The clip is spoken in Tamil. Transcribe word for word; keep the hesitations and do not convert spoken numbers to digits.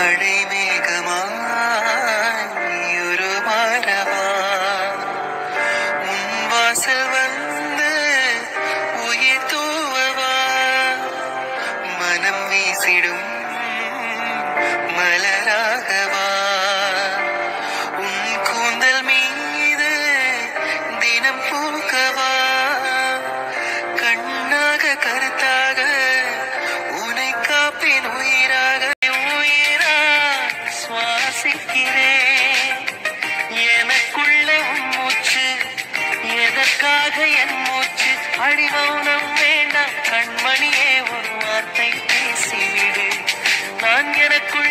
மழை மேகமாய் ஒரு மரவா உன் வாசல் வந்து உயிர் தூவவா மனம் வீசிடும் மலராகவா உன் கூந்தல் மீது தினம் பூக்கவா கண்ணாக கருத்தாக உனை காப்பேன் உயிராக உயிரா சுவாசிக்கிறேன் எனக்குள்ள உன் மூச்சு எதற்காக என் மூச்சு அடிமௌனம் வேண்டாம் கண்மணியே ஒரு வார்த்தை பேசிவிடு நான் எனக்குள்